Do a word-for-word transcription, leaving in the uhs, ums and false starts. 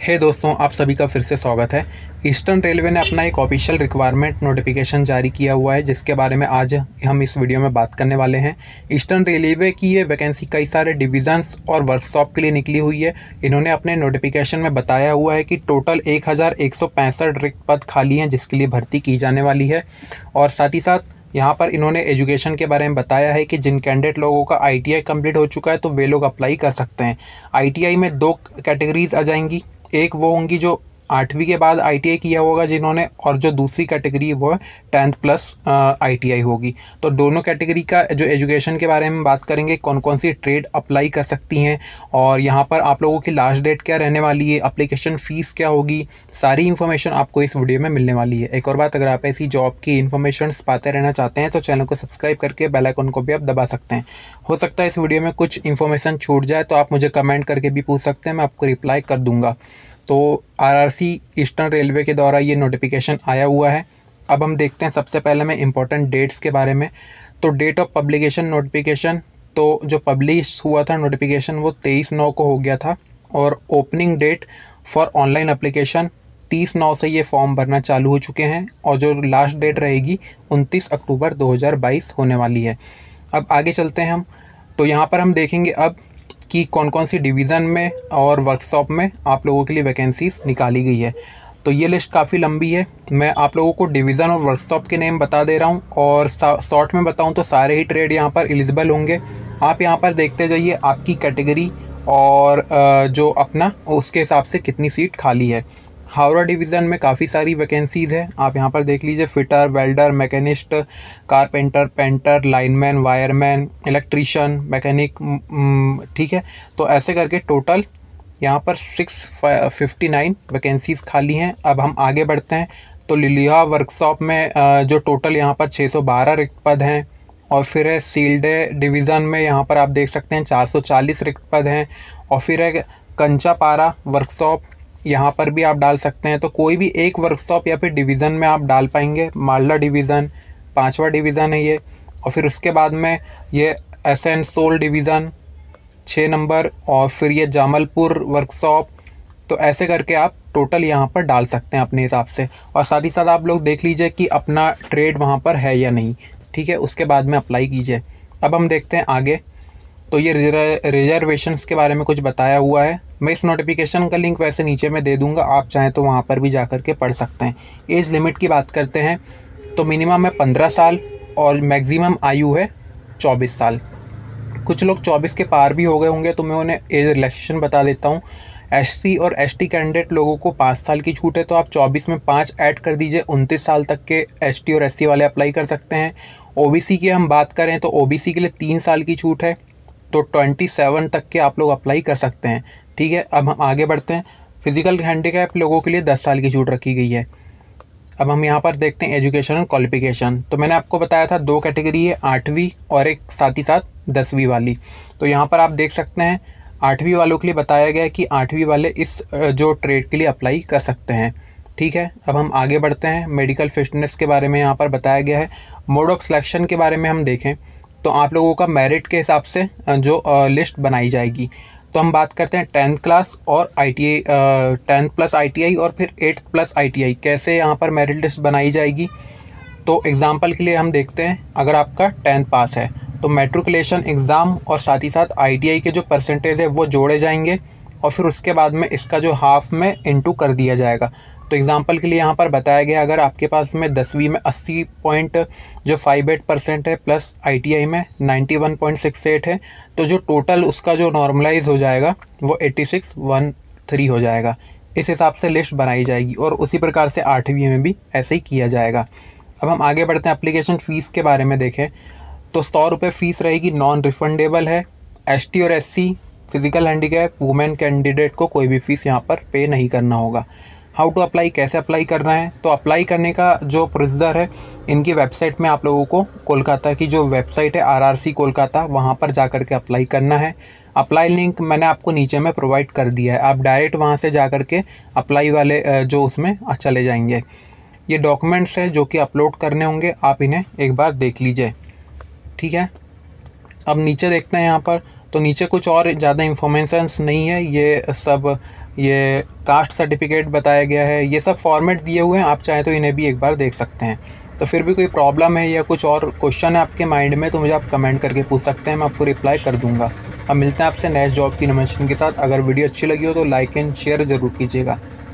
हे दोस्तों, आप सभी का फिर से स्वागत है। ईस्टर्न रेलवे ने अपना एक ऑफिशियल रिक्वायरमेंट नोटिफिकेशन जारी किया हुआ है, जिसके बारे में आज हम इस वीडियो में बात करने वाले हैं। ईस्टर्न रेलवे की ये वैकेंसी कई सारे डिविजन्स और वर्कशॉप के लिए निकली हुई है। इन्होंने अपने नोटिफिकेशन में बताया हुआ है कि टोटल एक हज़ार एक सौ पैंसठ रिक्त पद खाली हैं, जिसके लिए भर्ती की जाने वाली है। और साथ ही साथ यहाँ पर इन्होंने एजुकेशन के बारे में बताया है कि जिन कैंडिडेट लोगों का आईटीआई कंप्लीट हो चुका है तो वे लोग अप्लाई कर सकते हैं। आईटीआई में दो कैटेगरीज आ जाएंगी, एक वो होंगी जो आठवीं के बाद आईटीआई किया होगा जिन्होंने, और जो दूसरी कैटेगरी वो है टेंथ प्लस आईटीआई होगी। तो दोनों कैटेगरी का जो एजुकेशन के बारे में बात करेंगे, कौन कौन सी ट्रेड अप्लाई कर सकती हैं और यहाँ पर आप लोगों की लास्ट डेट क्या रहने वाली है, एप्लीकेशन फ़ीस क्या होगी, सारी इन्फॉर्मेशन आपको इस वीडियो में मिलने वाली है। एक और बात, अगर आप ऐसी जॉब की इन्फॉर्मेशन पाते रहना चाहते हैं तो चैनल को सब्सक्राइब करके बेल आइकन को भी आप दबा सकते हैं। हो सकता है इस वीडियो में कुछ इन्फॉर्मेशन छूट जाए तो आप मुझे कमेंट करके भी पूछ सकते हैं, मैं आपको रिप्लाई कर दूँगा। तो आरआरसी ईस्टर्न रेलवे के द्वारा ये नोटिफिकेशन आया हुआ है। अब हम देखते हैं सबसे पहले मैं इंपॉर्टेंट डेट्स के बारे में। तो डेट ऑफ पब्लिकेशन नोटिफिकेशन, तो जो पब्लिश हुआ था नोटिफिकेशन वो तेईस नौ को हो गया था, और opening date for online application तीस नौ से ये फॉर्म भरना चालू हो चुके हैं, और जो लास्ट डेट रहेगी उनतीस अक्टूबर दो हज़ार बाईस होने वाली है। अब आगे चलते हैं हम, तो यहाँ पर हम देखेंगे अब कि कौन कौन सी डिवीज़न में और वर्कशॉप में आप लोगों के लिए वैकेंसीज निकाली गई है। तो ये लिस्ट काफ़ी लंबी है, मैं आप लोगों को डिवीज़न और वर्कशॉप के नेम बता दे रहा हूँ, और शॉर्ट में बताऊँ तो सारे ही ट्रेड यहाँ पर एलिजिबल होंगे। आप यहाँ पर देखते जाइए आपकी कैटेगरी और जो अपना उसके हिसाब से कितनी सीट खाली है। हावड़ा डिवीज़न में काफ़ी सारी वैकेंसीज़ है, आप यहाँ पर देख लीजिए। Fitter, welder, machinist, carpenter, painter, lineman, wireman, electrician, mechanic, ठीक है। तो ऐसे करके टोटल यहाँ पर सिक्स फिफ्टी नाइन वैकेंसीज़ खाली हैं। अब हम आगे बढ़ते हैं, तो लिलिया वर्कशॉप में जो टोटल यहाँ पर छः सौ बारह रिक्त पद हैं, और फिर है सील्डे डिवीज़न में यहाँ पर आप देख सकते हैं चार सौ चालीस रिक्त पद हैं, और फिर है कंचापारा वर्कशॉप, यहाँ पर भी आप डाल सकते हैं। तो कोई भी एक वर्कशॉप या फिर डिवीज़न में आप डाल पाएंगे। मालदा डिवीज़न पांचवा डिवीज़न है ये, और फिर उसके बाद में ये एसेनसोल डिवीज़न छः नंबर, और फिर ये जामलपुर वर्कशॉप। तो ऐसे करके आप टोटल यहाँ पर डाल सकते हैं अपने हिसाब से, और साथ ही साथ आप लोग देख लीजिए कि अपना ट्रेड वहाँ पर है या नहीं, ठीक है। उसके बाद में अप्लाई कीजिए। अब हम देखते हैं आगे, तो ये रिजर्वेशंस के बारे में कुछ बताया हुआ है। मैं इस नोटिफिकेशन का लिंक वैसे नीचे में दे दूंगा, आप चाहें तो वहाँ पर भी जा कर के पढ़ सकते हैं। एज लिमिट की बात करते हैं तो मिनिमम है पंद्रह साल और मैक्सिमम आयु है चौबीस साल। कुछ लोग चौबीस के पार भी हो गए होंगे, तो मैं उन्हें एज रिलैक्सेशन बता देता हूँ। एससी और एसटी कैंडिडेट लोगों को पाँच साल की छूट है, तो आप चौबीस में पाँच ऐड कर दीजिए, उनतीस साल तक के एसटी और एससी वाले अप्लाई कर सकते हैं। ओबीसी की हम बात करें तो ओबीसी के लिए तीन साल की छूट है, तो सत्ताईस तक के आप लोग अप्लाई कर सकते हैं, ठीक है। अब हम आगे बढ़ते हैं, फिजिकल हैंडीकैप लोगों के लिए दस साल की छूट रखी गई है। अब हम यहाँ पर देखते हैं एजुकेशन और क्वालिफिकेशन। तो मैंने आपको बताया था दो कैटेगरी है, आठवीं और एक साथ ही साथ दसवीं वाली। तो यहाँ पर आप देख सकते हैं आठवीं वालों के लिए बताया गया है कि आठवीं वाले इस जो ट्रेड के लिए अप्लाई कर सकते हैं, ठीक है। अब हम आगे बढ़ते हैं, मेडिकल फिटनेस के बारे में यहाँ पर बताया गया है। मोड ऑफ सिलेक्शन के बारे में हम देखें तो आप लोगों का मेरिट के हिसाब से जो लिस्ट बनाई जाएगी। तो हम बात करते हैं टेंथ क्लास और आईटीआई, टेंथ प्लस आईटीआई और फिर एट्थ प्लस आईटीआई, कैसे यहाँ पर मेरिट लिस्ट बनाई जाएगी। तो एग्जांपल के लिए हम देखते हैं, अगर आपका टेंथ पास है तो मैट्रिकुलेशन एग्ज़ाम और साथ ही साथ आईटीआई के जो परसेंटेज है वो जोड़े जाएंगे, और फिर उसके बाद में इसका जो हाफ में इंटू कर दिया जाएगा। तो एग्जांपल के लिए यहाँ पर बताया गया, अगर आपके पास में दसवीं में अस्सी पॉइंट जो फाइव एट परसेंट है, प्लस आईटीआई में ninety one point six eight है, तो जो टोटल उसका जो नॉर्मलाइज हो जाएगा वो एट्टी सिक्स वन थ्री हो जाएगा। इस हिसाब से लिस्ट बनाई जाएगी, और उसी प्रकार से आठवीं में भी ऐसे ही किया जाएगा। अब हम आगे बढ़ते हैं, एप्लीकेशन फ़ीस के बारे में देखें तो सौ रुपये फ़ीस रहेगी, नॉन रिफंडेबल है। एसटी और SC, physical handicap, women candidate को कोई भी फ़ीस यहाँ पर पे नहीं करना होगा। हाउ टू अप्लाई, कैसे अप्लाई करना है, तो अप्लाई करने का जो प्रोसीजर है इनकी वेबसाइट में आप लोगों को कोलकाता की जो वेबसाइट है आरआरसी कोलकाता, वहाँ पर जा कर के अप्लाई करना है। अप्लाई लिंक मैंने आपको नीचे में प्रोवाइड कर दिया है, आप डायरेक्ट वहाँ से जा कर के अप्लाई वाले जो उसमें चले जाएंगे। ये डॉक्यूमेंट्स है जो कि अपलोड करने होंगे, आप इन्हें एक बार देख लीजिए, ठीक है। अब नीचे देखते हैं यहाँ पर, तो नीचे कुछ और ज़्यादा इन्फॉर्मेशंस नहीं है, ये सब ये कास्ट सर्टिफिकेट बताया गया है, ये सब फॉर्मेट दिए हुए हैं। आप चाहें तो इन्हें भी एक बार देख सकते हैं। तो फिर भी कोई प्रॉब्लम है या कुछ और क्वेश्चन है आपके माइंड में तो मुझे आप कमेंट करके पूछ सकते हैं, मैं आपको रिप्लाई कर दूँगा। अब मिलते हैं आपसे नेक्स्ट जॉब की इन्फॉर्मेशन के साथ। अगर वीडियो अच्छी लगी हो तो लाइक एंड शेयर ज़रूर कीजिएगा।